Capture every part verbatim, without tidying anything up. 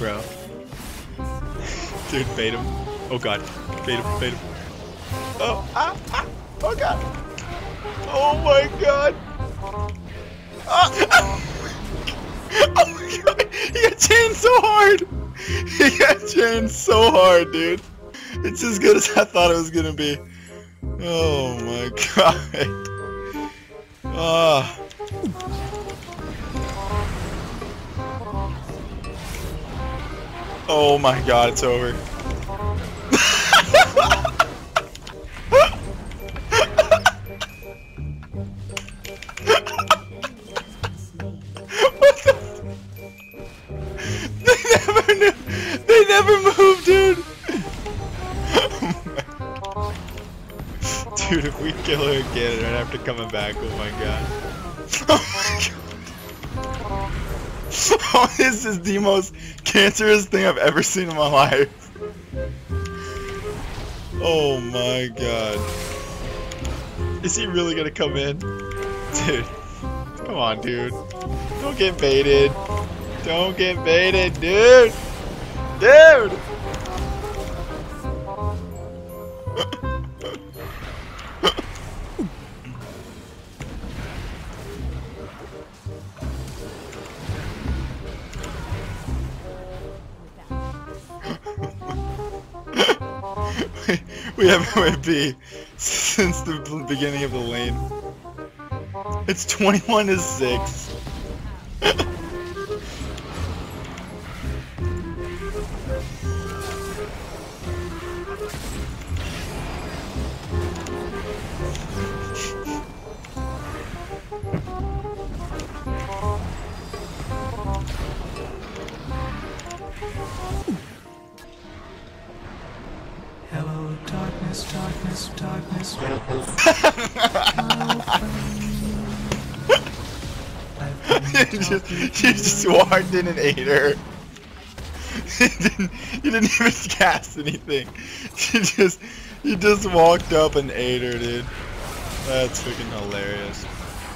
bro. Dude, bait him. Oh god. Bait him, bait him. Oh, ah, ah. Oh god. Oh my god. Ah, ah. Oh my god. He got chained so hard. He got chained so hard, dude. It's as good as I thought it was gonna be. Oh my god. Ah. Oh my god, it's over. What the? They never knew. They never moved, dude. Oh dude, if we kill her again right after coming back, oh my god. Oh my god. Oh, this is the most cancerous thing I've ever seen in my life. Oh my god. Is he really gonna come in? Dude. Come on, dude. Don't get baited. Don't get baited, dude. Dude! We haven't went B since the beginning of the lane. It's twenty-one to six. Hello, darkness, darkness, darkness. you, just, you just walked in and ate her. you, didn't, you didn't even cast anything. You just, you just walked up and ate her, dude. That's freaking hilarious.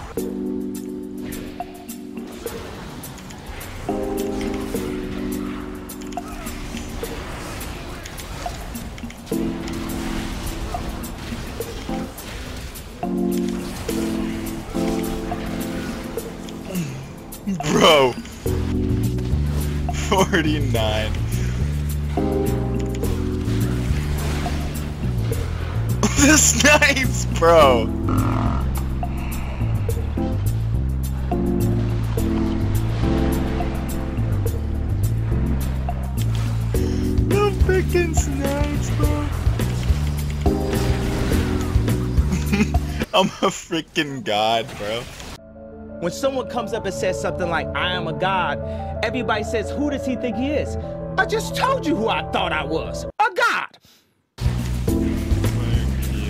Bro, forty-nine. The snipes, bro. The freaking snipes, bro. I'm a freaking god, bro. When someone comes up and says something like, I am a god, everybody says, who does he think he is? I just told you who I thought I was. A god! Oh my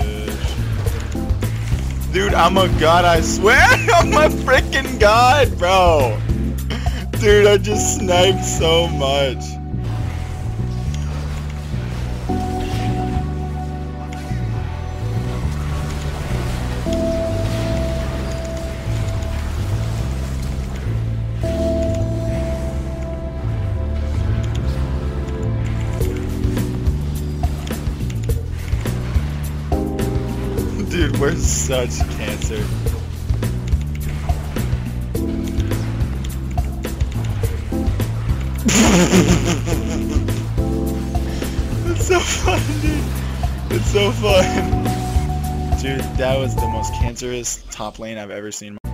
gosh. Dude, I'm a god, I swear. I'm a freaking god, bro. Dude, I just sniped so much. Dude, we're such cancer. It's so fun, dude. It's so fun. Dude, that was the most cancerous top lane I've ever seen.